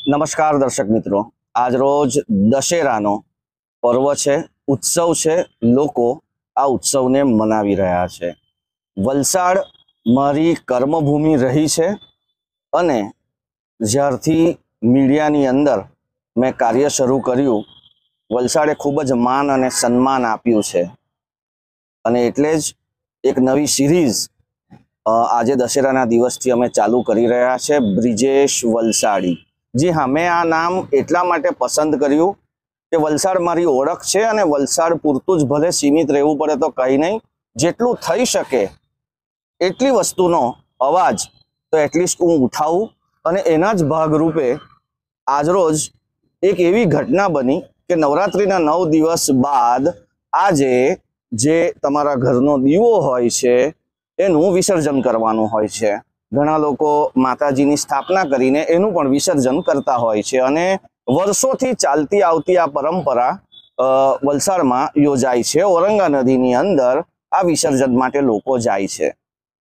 नमस्कार दर्शक मित्रों, आज रोज दशेरानो पर्व छे, उत्सव छे। लोको आ उत्सव ने मनावी रह्या छे। वलसाड मारी कर्मभूमि रही छे अने ज्यारथी मीडियानी अंदर मैं कार्य शरू कर्युं, वलसाडे खूब ज मान अने सन्मान आप्युं छे अने एटले ज एक नवी सीरीज आज दशेराना दिवसथी अमे चालू करी रह्या छे, ब्रिजेश वलसाडी। जी हाँ, मैं आ नाम एटला माटे पसंद कर्युं के वलसाड मारी ओळख छे अने वलसाड पूरतुं ज भले सीमित रहेवुं पड़े तो कई नहीं, जेटलुं थई शके एटली वस्तुनो अवाज तो एटलीस्ट हूँ उठावुं। अने एना ज भागरूपे आजरोज एक एवी घटना बनी के नवरात्रिना 9 दिवस बाद आजे जे तमारा घरनो दीवो होय छे एनुं विसर्जन करवानुं होय छे। घणा लोको माताजीनी स्थापना करीने एनुं पण विसर्जन करता होय छे अने वर्षोथी चालती आवती आ परंपरा वलसाडमां योजाय छे। औरंगा नदीनी अंदर आ विसर्जन माटे लोको जाय छे।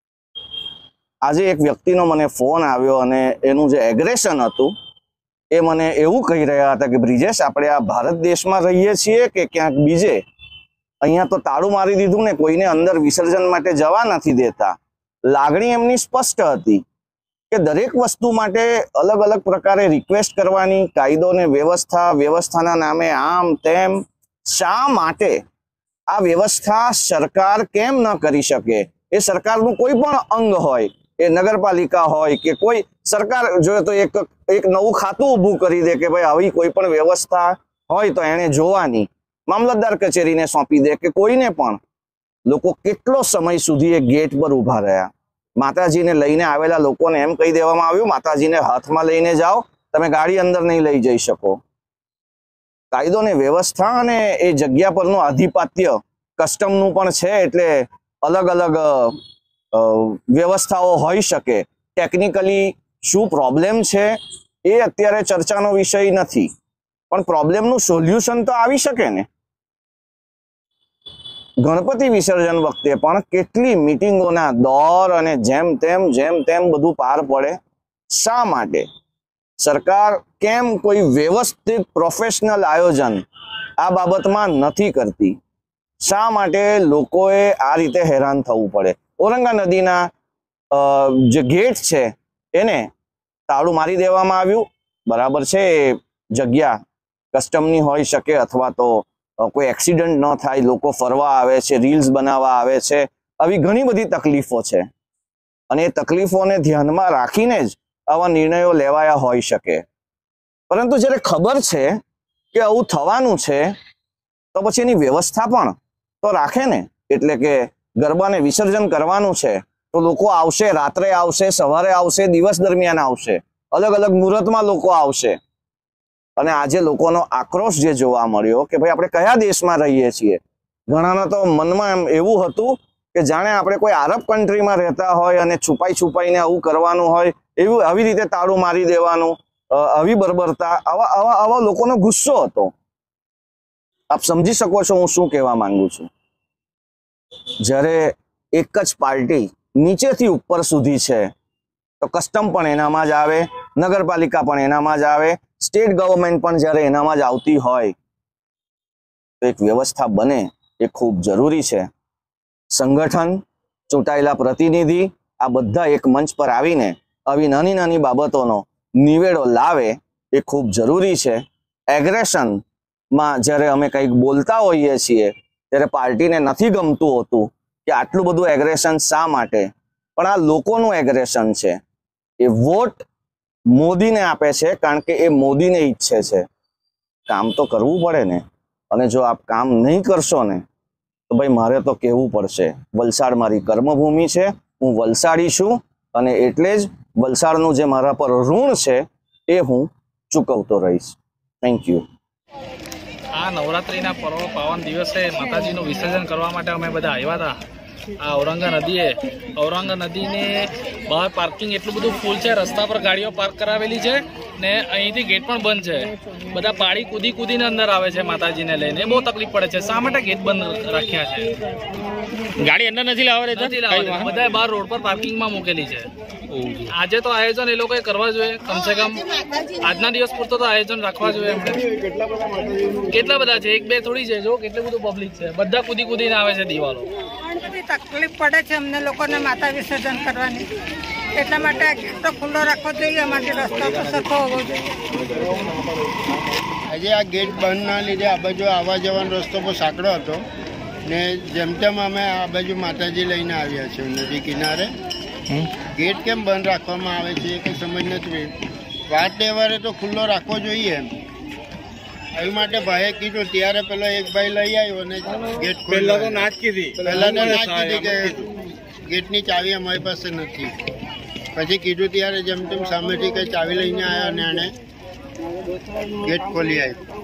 आज एक व्यक्तिनो मने फोन आव्यो अने एनुं जे एग्रेशन हतुं ए मने एवुं कही रह्या हता के ब्रिजेश, आपणे आ भारत देशमां रहीए छीए के क्यांक बीजे? अहींया तो ताळुं मारी दीधुं ने कोईने अंदर विसर्जन माटे जवा नथी देता। लागणी एमनी स्पष्ट हती के दरेक वस्तु माटे अलग अलग प्रकारे रिक्वेस्ट करवानी, कायदो ने व्यवस्थाना नामे आम तेम। शा माटे आ व्यवस्था सरकार केम न करी शके? ए सरकारनुं कोई पण अंग होय, ए नगरपालिका होय के कोई सरकार जो तो एक नवुं खातुं ऊभुं करी दे के भाई आवी कोई पण व्यवस्था होय तो एणे जोवानी, मामलतदार कचेरीने सौंपी दे के कोईने पण। लोको केटलो समय सुधी एक गेट पर उभा रह्या। माताजीने लईने आवेला लोकोने एम कही देवामां आव्युं, माताजीने हाथमां लईने जाओ, तमे गाड़ी अंदर नहीं लई जई शको। कायदो ने व्यवस्था अने ए जग्या परनुं आधिपत्य कस्टमनुं पण छे, एटले अलग अलग व्यवस्थाओ होई शके। टेक्निकली शुं प्रॉब्लेम छे ए अत्यारे चर्चानो विषय नथी, पण प्रॉब्लेमनुं सोल्यूशन तो आवी शके ने। गणपति विसर्जन वखते पण केटली मीटिंगोना दौर अने जेम तेम बधुं पार पड़े। शा माटे सरकार केम कोई व्यवस्थित प्रोफेशनल आयोजन आ बाबतमां नथी करती? शा माटे लोकोए आ रीते हैरान थवुं पड़े? औरंगा नदीना जे गेट छे एने ताळुं मारी देवामां आव्युं, बराबर छे। जग्या कस्टमनी होई शके अथवा तो कोई एक्सिडेंट न थाय, लोको फरवा आवे छे, रील्स बनावा आवे छे, आवी घणी बधी तकलीफो छे अने ए तकलीफोने ध्यानमां राखीने ज आवा निर्णयो लेवाया होई शके। परंतु ज्यारे खबर छे के आवुं थवानुं छे तो पछी एनी व्यवस्था पण तो राखे ने। एटले के गरबाने विसर्जन करवानुं छे तो लोको आवशे, रात्रे आवशे, सवारे आवशे, दिवस दरमियान आवशे, अलग अलग मुहूर्तमां लोको आवशे। अने आजे लोकोनो आक्रोश जे जोवा मळ्यो के भाई आपणे कया देशमां रहीए छीए। घणाना तो मनमा एम एवुं हतुं के जाणे आपणे कोई अरब कंट्रीमां रहता होय अने छुपाईने आवुं करवानुं होय, एवुं आवी रीते ताळुं मारी देवानुं, आवी बरबरता, आवा लोकोनो गुस्सो हतो। आप समजी शको छो हुं शुं कहेवा मांगु छुं। ज्यारे एक ज पार्टी नीचेथी उपर सुधी छे तो कस्टम पण एनामां ज आवे, नगरपालिका पण एनामां ज आवे, स्टेट गवर्नमेंट पण ज्यारे एनामां ज आवती होय तो एक व्यवस्था बने ए खूब जरूरी छे। संगठन, चूंटायेला प्रतिनिधि आ बधा एक मंच पर आवीने आवी नानी नानी बाबतोनो निवेडो लावे ए खूब जरूरी छे। एग्रेशन मां ज्यारे अमे कंईक बोलता होईए छीए त्यारे पार्टीने नथी गमतुं होतुं के आटલું બધું एग्रेशन शा माटे, पण आ लोकोनुं एग्रेशन छे। ए वोट मोदी ने आपे छे कारण के ए मोदी ने इच्छे छे। काम तो करवुं पड़े ने, अने जो आप काम नहीं करशो ने तो भाई मारे तो कहेवुं पड़शे। वलसाड मारी कर्मभूमि छे, हूँ वलसाडी छुं अने एटले ज वलसाडनुं जे मारा पर ऋण छे ए हूँ चूकवतो रहीश। Thank you. आ नवरात्रिना पर्व पावन दिवसे माताजीनुं विसर्जन करवा माटे अमे बधा आव्या हता આ ઔરંગા નદી ઔરંગા નદીને બહાર પાર્કિંગ એટલું બધું ફૂલ છે, રસ્તા પર ગાડીઓ પાર્ક કરાવેલી છે ને અહીંથી ગેટ પણ બંધ છે. બધા પાડી કૂદીને અંદર આવે છે માતાજીને લઈને, બહુ તકલીફ પડે છે. શા માટે ગેટ બંધ રાખ્યા છે? ગાડી અંદર નથી લાવવા દેતા, બધા બહાર રોડ પર પાર્કિંગમાં મૂકેલી છે. આજે તો આયોજન એ લોકોએ કરવા જોઈએ, કમસે કમ આજના દિવસ પૂરતો તો આયોજન રાખવા જોઈએ. કેટલા બધા છે, એક બે થોડી છે, જો કેટલું બધું પબ્લિક છે, બધા કૂદીને આવે છે. દિવાલો તકલીફ પડે છે અમને લોકોને માતા વિસર્જન કરવાની, એટલા માટે આ ગેટ તો ખુલ્લો રાખવો જોઈએ. અમારે રસ્તો તો સરખો હોવો જોઈએ. આજે આ ગેટ બંધના લીધે આ બાજુ આવવા જવાનો રસ્તો બહુ સાંકડો હતો ને જેમ તેમ અમે આ બાજુ માતાજી લઈને આવ્યા છીએ નદી કિનારે. ગેટ કેમ બંધ રાખવામાં આવે છે એ કંઈ સમજ નથી. વાર તહેવારે તો ખુલ્લો રાખવો જોઈએ એમ એ માટે ભાઈએ કીધું. ત્યારે પેલો એક ભાઈ લઈ આવ્યો અને ગેટ પહેલા તો ના જ કીધી કે ગેટની ચાવી અમારી પાસે નથી. પછી કીધું ત્યારે જેમ તેમ સામેથી કંઈ ચાવી લઈને આવ્યા અને એણે ગેટ ખોલી આવ્યું.